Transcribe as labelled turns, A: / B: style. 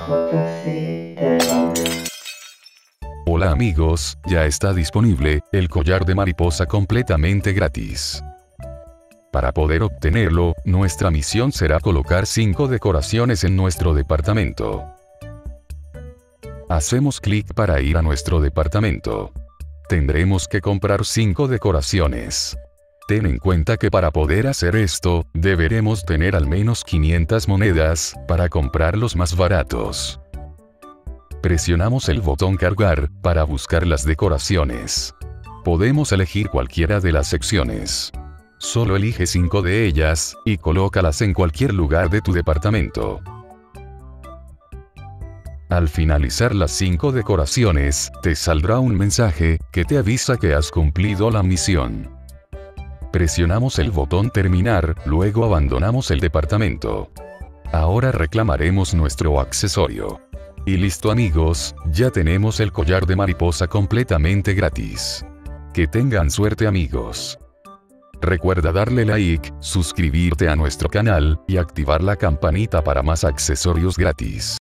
A: Hola amigos, ya está disponible el collar de mariposa completamente gratis. Para poder obtenerlo, nuestra misión será colocar 5 decoraciones en nuestro departamento. Hacemos clic para ir a nuestro departamento. Tendremos que comprar 5 decoraciones. Ten en cuenta que para poder hacer esto, deberemos tener al menos 500 monedas, para comprar los más baratos. Presionamos el botón cargar, para buscar las decoraciones. Podemos elegir cualquiera de las secciones. Solo elige 5 de ellas, y colócalas en cualquier lugar de tu departamento. Al finalizar las 5 decoraciones, te saldrá un mensaje, que te avisa que has cumplido la misión. Presionamos el botón terminar, luego abandonamos el departamento. Ahora reclamaremos nuestro accesorio. Y listo amigos, ya tenemos el collar de mariposa completamente gratis. Que tengan suerte amigos. Recuerda darle like, suscribirte a nuestro canal, y activar la campanita para más accesorios gratis.